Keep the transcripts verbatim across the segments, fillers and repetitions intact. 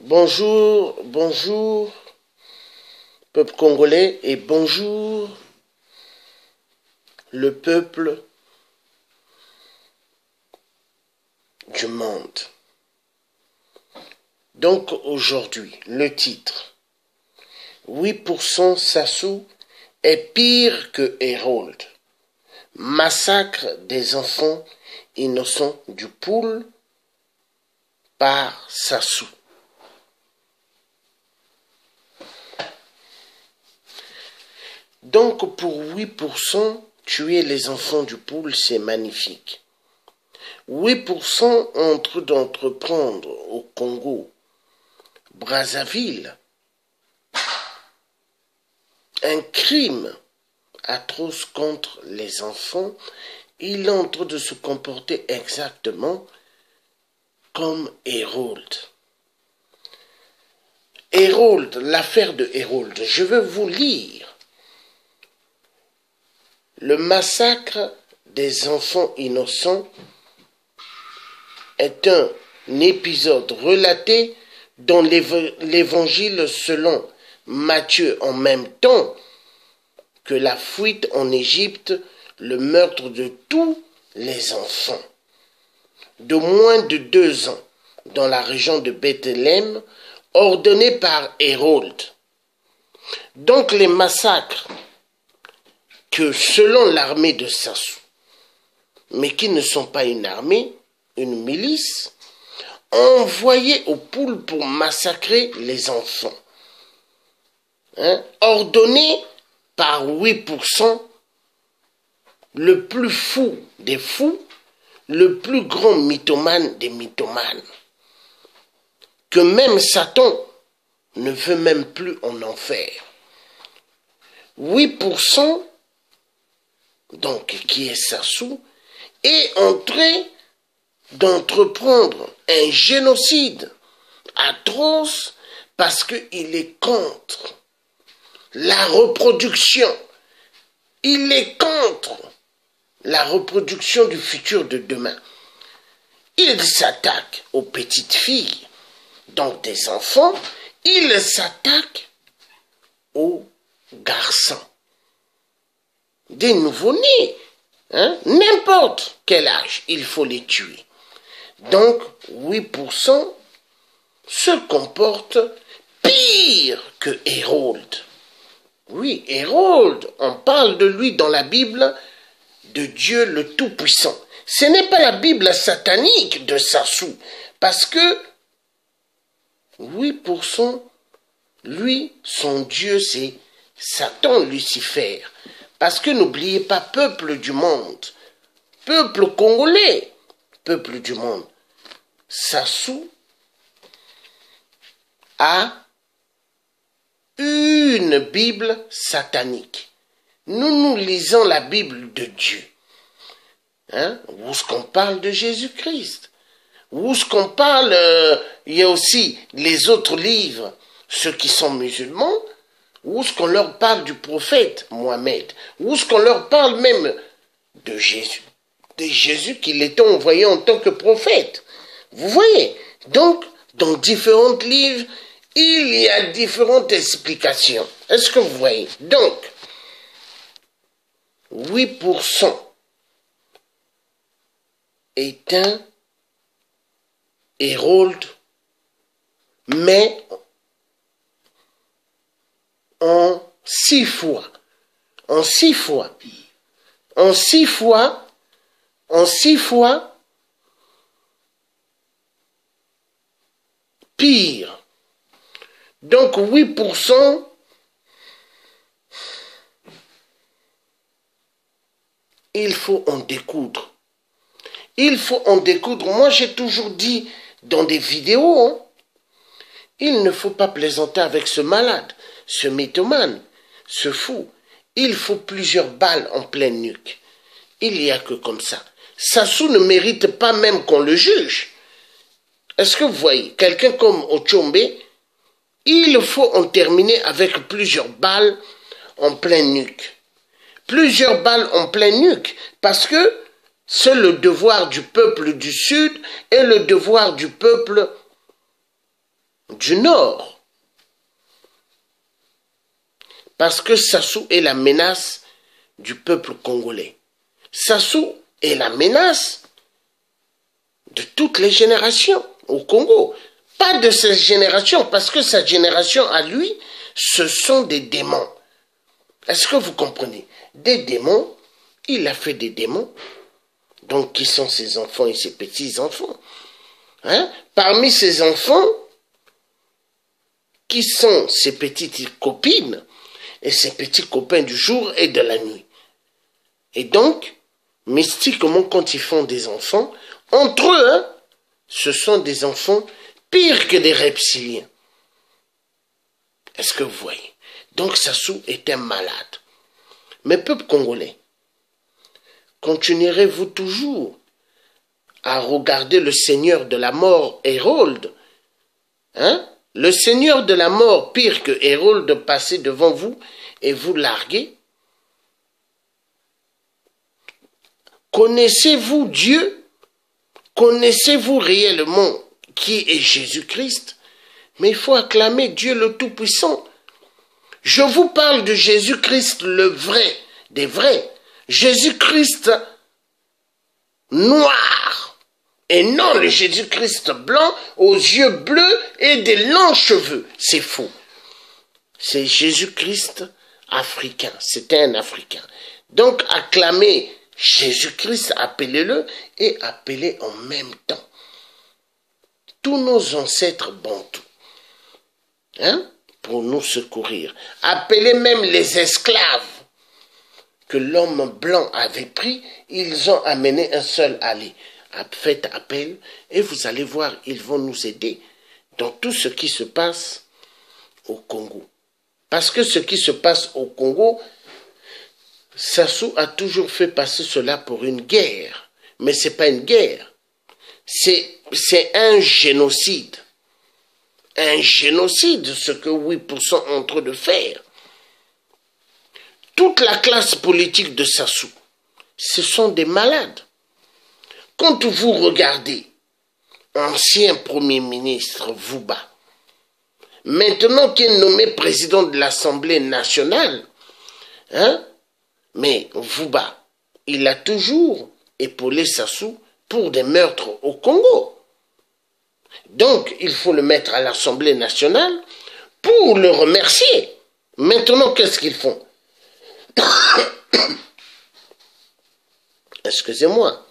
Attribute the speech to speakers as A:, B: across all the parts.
A: Bonjour, bonjour, peuple congolais, et bonjour, le peuple du monde. Donc aujourd'hui, le titre, huit pour cent Sassou est pire que Hérold. Massacre des enfants innocents du Poul par Sassou. Donc pour huit pour cent, tuer les enfants du Poul, c'est magnifique. huit pour cent ont train d'entreprendre au Congo, Brazzaville, un crime atroce contre les enfants. Il est en train de se comporter exactement comme Hérold. Hérold, l'affaire de Hérold, je vais vous lire. Le massacre des enfants innocents est un épisode relaté dans l'évangile selon Matthieu en même temps que la fuite en Égypte, le meurtre de tous les enfants de moins de deux ans dans la région de Bethléem, ordonné par Hérold. Donc les massacres que selon l'armée de Sassou, mais qui ne sont pas une armée, une milice, envoyés au Poul pour massacrer les enfants, hein, ordonné par huit pour cent, le plus fou des fous, le plus grand mythomane des mythomanes, que même Satan ne veut même plus en enfer. huit pour cent, donc qui est Sassou, est en train d'entreprendre un génocide atroce parce qu'il est contre la reproduction. Il est contre la reproduction du futur de demain. Il s'attaque aux petites filles, donc des enfants. Il s'attaque aux garçons, des nouveau-nés, hein? N'importe quel âge, il faut les tuer. Donc, huit pour cent se comportent pire que Hérold. Oui, Hérold, on parle de lui dans la Bible, de Dieu le Tout-Puissant. Ce n'est pas la Bible satanique de Sassou, parce que huit pour cent, lui, son Dieu, c'est Satan, Lucifer. Parce que n'oubliez pas, peuple du monde, peuple congolais, peuple du monde, Sassou a une Bible satanique. Nous, nous lisons la Bible de Dieu. Hein? Où est-ce qu'on parle de Jésus-Christ? Où est-ce qu'on parle, euh, il y a aussi les autres livres, ceux qui sont musulmans, où est-ce qu'on leur parle du prophète Mohammed? Où est-ce qu'on leur parle même de Jésus? De Jésus qui l'était envoyé en tant que prophète. Vous voyez? Donc, dans différents livres, il y a différentes explications. Est-ce que vous voyez? Donc, huit pour cent est un Hérold, mais en six fois, en six fois, en six fois, en six fois, pire. Donc huit pour cent, il faut en découdre. Il faut en découdre. Moi, j'ai toujours dit dans des vidéos, hein, il ne faut pas plaisanter avec ce malade, ce mythomane, ce fou. Il faut plusieurs balles en pleine nuque. Il n'y a que comme ça. Sassou ne mérite pas même qu'on le juge. Est-ce que vous voyez, quelqu'un comme Ochombe, il faut en terminer avec plusieurs balles en pleine nuque. Plusieurs balles en pleine nuque, parce que c'est le devoir du peuple du Sud et le devoir du peuple du Nord. Parce que Sassou est la menace du peuple congolais. Sassou est la menace de toutes les générations au Congo. Pas de cette génération, parce que sa génération à lui, ce sont des démons. Est-ce que vous comprenez? Des démons, il a fait des démons, donc qui sont ses enfants et ses petits-enfants. Hein? Parmi ses enfants, qui sont ses petites copines et ses petits copains du jour et de la nuit. Et donc, mystiquement, quand ils font des enfants, entre eux, hein, ce sont des enfants pires que des reptiliens. Est-ce que vous voyez? Donc Sassou est un malade. Mais peuple congolais, continuerez-vous toujours à regarder le Seigneur de la mort, Hérold, hein? Le Seigneur de la mort, pire que Hérold, passer devant vous et vous larguer? Connaissez-vous Dieu? Connaissez-vous réellement qui est Jésus-Christ? Mais il faut acclamer Dieu le Tout-Puissant. Je vous parle de Jésus-Christ le vrai, des vrais. Jésus-Christ noir. Et non le Jésus-Christ blanc aux yeux bleus et des longs cheveux. C'est faux. C'est Jésus-Christ africain. C'était un Africain. Donc acclamez Jésus-Christ, appelez-le et appelez en même temps tous nos ancêtres bantous, hein, pour nous secourir. Appelez même les esclaves que l'homme blanc avait pris, ils ont amené un seul aller. Faites appel et vous allez voir, ils vont nous aider dans tout ce qui se passe au Congo. Parce que ce qui se passe au Congo, Sassou a toujours fait passer cela pour une guerre. Mais ce n'est pas une guerre. C'est un génocide. Un génocide, ce que huit pour cent sont en train de faire. Toute la classe politique de Sassou, ce sont des malades. Quand vous regardez ancien Premier ministre Vouba, maintenant qui est nommé président de l'Assemblée nationale, hein, mais Vouba, il a toujours épaulé Sassou pour des meurtres au Congo. Donc, il faut le mettre à l'Assemblée nationale pour le remercier. Maintenant, qu'est-ce qu'ils font? Excusez-moi.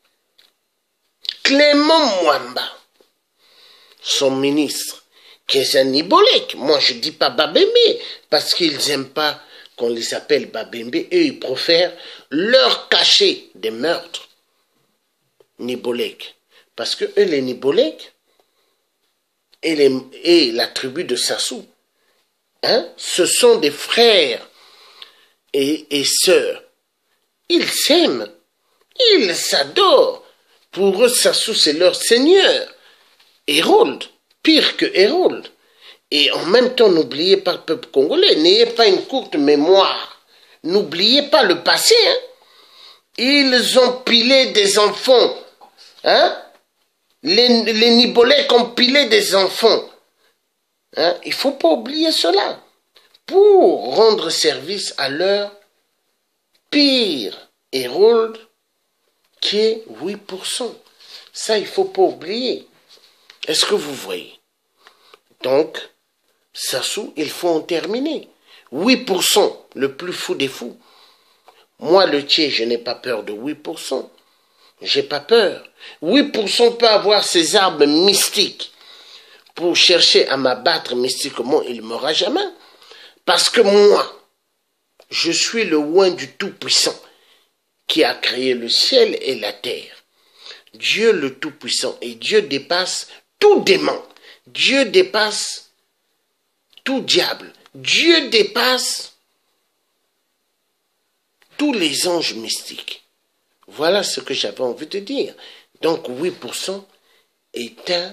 A: Clément Mwamba, son ministre, qui est un Nibolek. Moi, je ne dis pas Babembe, parce qu'ils n'aiment pas qu'on les appelle Babembe. Eux, ils préfèrent leur cacher des meurtres. Nibolek. Parce que eux, les Nibolek, et, les, et la tribu de Sassou, hein, ce sont des frères et, et sœurs. Ils s'aiment, ils s'adorent. Pour eux, Sassou, c'est leur seigneur. Hérold, pire que Hérold. Et en même temps, n'oubliez pas le peuple congolais, n'ayez pas une courte mémoire. N'oubliez pas le passé. Hein. Ils ont pilé des enfants. Hein. Les, les Nibolèques ont pilé des enfants. Hein. Il ne faut pas oublier cela. Pour rendre service à leur pire Hérold, qui est huit pour cent. Ça, il ne faut pas oublier. Est-ce que vous voyez? Donc, Sassou, il faut en terminer. huit pour cent, le plus fou des fous. Moi, le tiers, je n'ai pas peur de huit pour cent. J'ai pas peur. huit pour cent peut avoir ses armes mystiques. Pour chercher à m'abattre mystiquement, il ne m'aura jamais. Parce que moi, je suis le oint du Tout-Puissant qui a créé le ciel et la terre. Dieu le Tout-Puissant. Et Dieu dépasse tout démon. Dieu dépasse tout diable. Dieu dépasse tous les anges mystiques. Voilà ce que j'avais envie de dire. Donc huit pour cent est un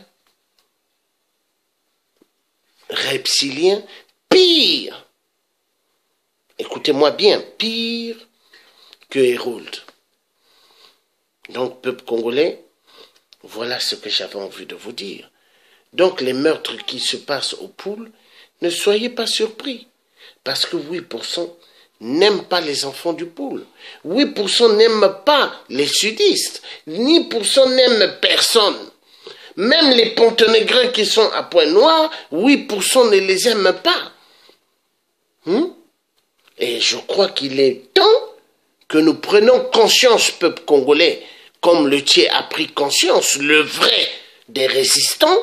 A: reptilien pire. Écoutez-moi bien, pire que Hérold. Donc, peuple congolais, voilà ce que j'avais envie de vous dire. Donc les meurtres qui se passent aux poules, ne soyez pas surpris. Parce que huit pour cent n'aiment pas les enfants du poule. huit pour cent n'aiment pas les sudistes. huit pour cent n'aiment personne. Même les pontenégrins qui sont à Pointe-Noire, huit pour cent ne les aiment pas. Hmm? Et je crois qu'il est temps que nous prenions conscience, peuple congolais, comme le tien a pris conscience, le vrai des résistants,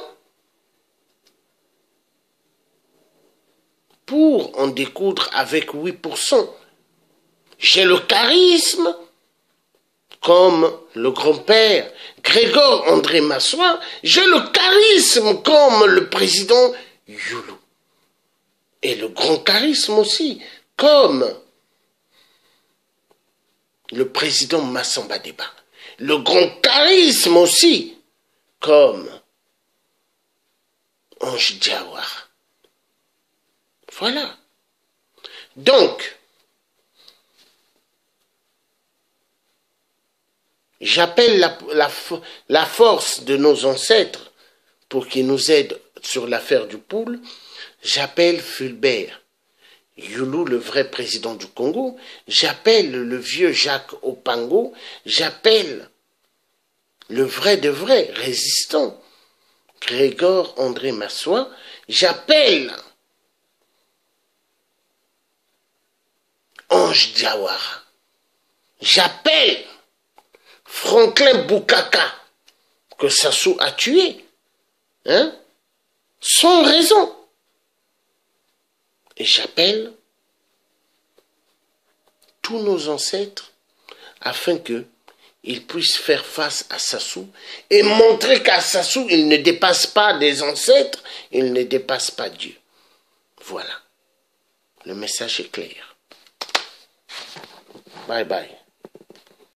A: pour en découdre avec huit pour cent. J'ai le charisme, comme le grand-père Grégor André Massoua, j'ai le charisme comme le président Youlou. Et le grand charisme aussi, comme le président Massamba Deba. Le grand charisme aussi, comme Ange Diawara. Voilà. Donc, j'appelle la, la, la force de nos ancêtres pour qu'ils nous aident sur l'affaire du poule. J'appelle Fulbert Youlou, le vrai président du Congo. J'appelle le vieux Jacques Opango. J'appelle le vrai de vrai résistant, Grégor André Massoua. J'appelle Ange Diawara. J'appelle Franklin Boukaka, que Sassou a tué, hein, sans raison. Et j'appelle tous nos ancêtres afin qu'ils puissent faire face à Sassou et montrer qu'à Sassou, il ne dépasse pas des ancêtres, il ne dépasse pas Dieu. Voilà. Le message est clair. Bye bye.